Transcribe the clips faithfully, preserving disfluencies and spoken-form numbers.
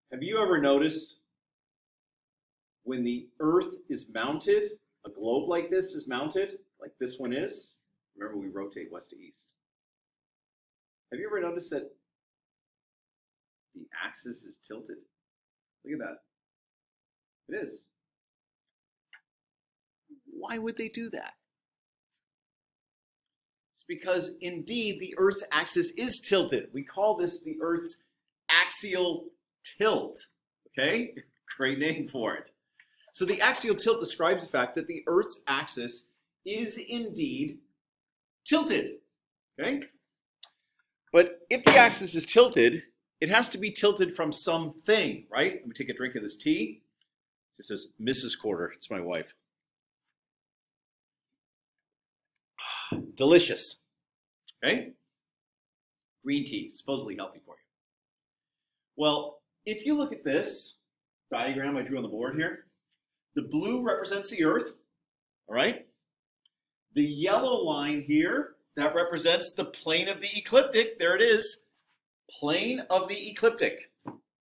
Have you ever noticed when the Earth is mounted, a globe like this is mounted, like this one is? Remember, we rotate west to east. Have you ever noticed that the axis is tilted? Look at that. It is. Why would they do that? It's because, indeed, the Earth's axis is tilted. We call this the Earth's axial tilt. Okay? Great name for it. So the axial tilt describes the fact that the Earth's axis is indeed tilted. Okay? But if the axis is tilted, it has to be tilted from something, right? Let me take a drink of this tea. This is Missus Quarter. It's my wife. Delicious. Okay? Green tea, supposedly healthy for you. Well, if you look at this diagram I drew on the board here, the blue represents the Earth, all right? The yellow line here, that represents the plane of the ecliptic. There it is, plane of the ecliptic.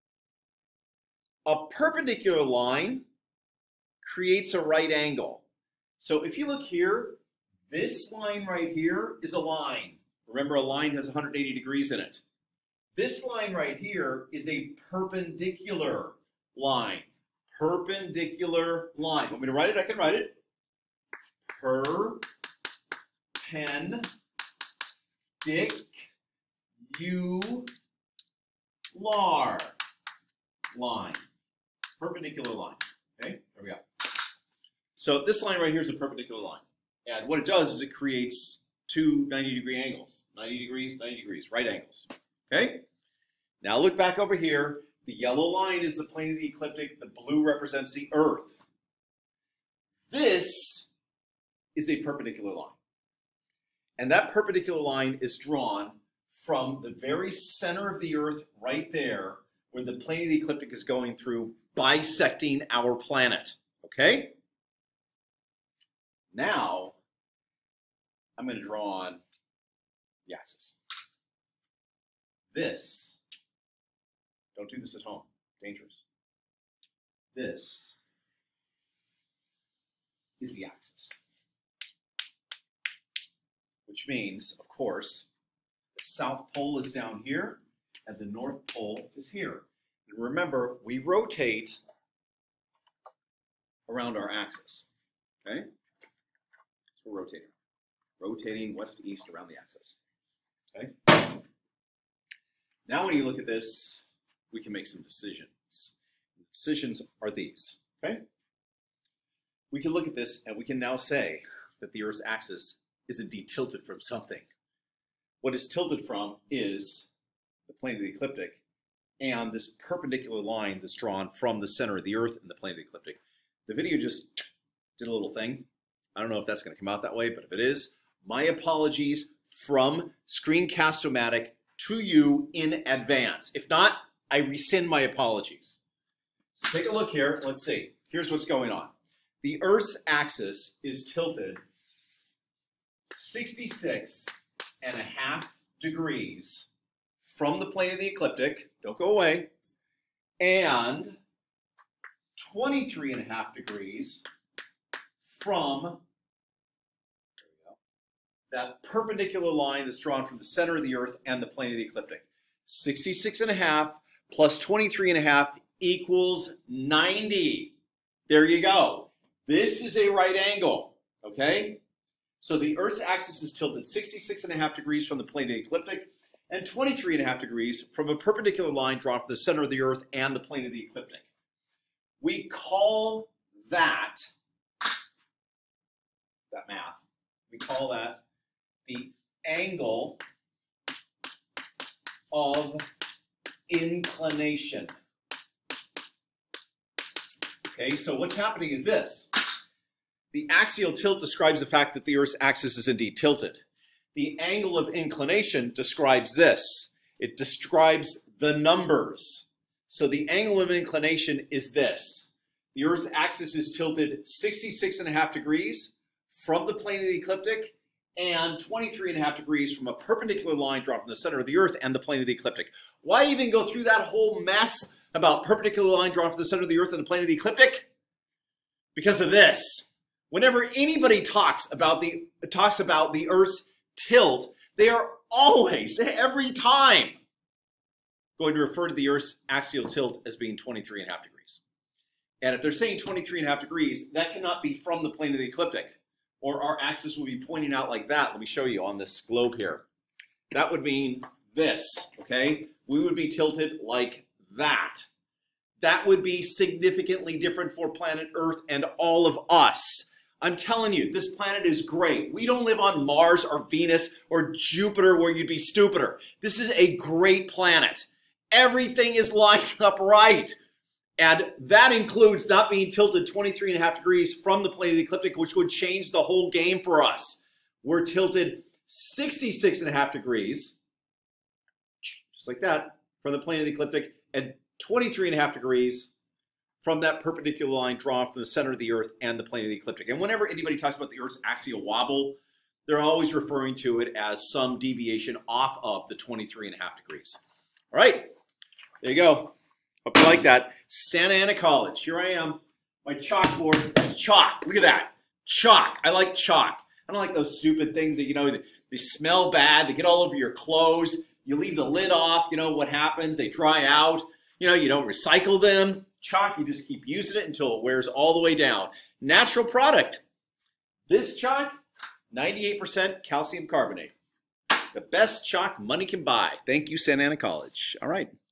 A perpendicular line creates a right angle. So if you look here, this line right here is a line. Remember, a line has one hundred eighty degrees in it. This line right here is a perpendicular line. Perpendicular line. Want me to write it? I can write it. Per pen dic u lar line. Perpendicular line. Okay, there we go. So this line right here is a perpendicular line. And what it does is it creates two ninety degree angles. ninety degrees, ninety degrees, right angles. Okay? Now look back over here. The yellow line is the plane of the ecliptic. The blue represents the Earth. This is a perpendicular line. And that perpendicular line is drawn from the very center of the Earth right there, where the plane of the ecliptic is going through, bisecting our planet. Okay? Now, I'm going to draw on the axis. This, don't do this at home, dangerous. This is the axis. Which means, of course, the South Pole is down here and the North Pole is here. And remember, we rotate around our axis. Okay? So we're rotating. Rotating west to east around the axis. Okay? Now when you look at this, we can make some decisions. The decisions are these. Okay? We can look at this and we can now say that the Earth's axis is indeed tilted from something. What it's tilted from is the plane of the ecliptic and this perpendicular line that's drawn from the center of the Earth and the plane of the ecliptic. The video just did a little thing. I don't know if that's going to come out that way, but if it is, my apologies from Screencast-O-Matic to you in advance. If not, I rescind my apologies. So take a look here. Let's see. Here's what's going on. The Earth's axis is tilted sixty-six and a half degrees from the plane of the ecliptic. Don't go away. And twenty-three and a half degrees from that perpendicular line that's drawn from the center of the Earth and the plane of the ecliptic. sixty-six and a half plus twenty-three and a half equals ninety. There you go. This is a right angle, okay? So the Earth's axis is tilted sixty-six and a half degrees from the plane of the ecliptic and twenty-three and a half degrees from a perpendicular line drawn from the center of the Earth and the plane of the ecliptic. We call that, that math, we call that the angle of inclination. Okay, so what's happening is this. The axial tilt describes the fact that the Earth's axis is indeed tilted. The angle of inclination describes this. It describes the numbers. So the angle of inclination is this. The Earth's axis is tilted sixty-six and a half degrees from the plane of the ecliptic and twenty-three and a half degrees from a perpendicular line drawn from the center of the Earth and the plane of the ecliptic. Why even go through that whole mess about perpendicular line drawn from the center of the Earth and the plane of the ecliptic? Because of this. Whenever anybody talks about the talks about the Earth's tilt, they are always, every time, going to refer to the Earth's axial tilt as being twenty-three and a half degrees. And if they're saying twenty-three and a half degrees, that cannot be from the plane of the ecliptic, or our axis will be pointing out like that. Let me show you on this globe here. That would mean this, okay? We would be tilted like that. That would be significantly different for planet Earth and all of us. I'm telling you, this planet is great. We don't live on Mars or Venus or Jupiter where you'd be stupider. This is a great planet. Everything is lined up right. And that includes not being tilted twenty-three and a half degrees from the plane of the ecliptic, which would change the whole game for us. We're tilted sixty-six and a half degrees, just like that, from the plane of the ecliptic, and twenty-three and a half degrees from that perpendicular line drawn from the center of the Earth and the plane of the ecliptic. And whenever anybody talks about the Earth's axial wobble, they're always referring to it as some deviation off of the twenty-three and a half degrees. All right, there you go. Hope you like that. Santa Ana College. Here I am. My chalkboard is chalk. Look at that. Chalk. I like chalk. I don't like those stupid things that, you know, they, they smell bad. They get all over your clothes. You leave the lid off. You know what happens? They dry out. You know, you don't recycle them. Chalk, you just keep using it until it wears all the way down. Natural product. This chalk, ninety-eight percent calcium carbonate. The best chalk money can buy. Thank you, Santa Ana College. All right.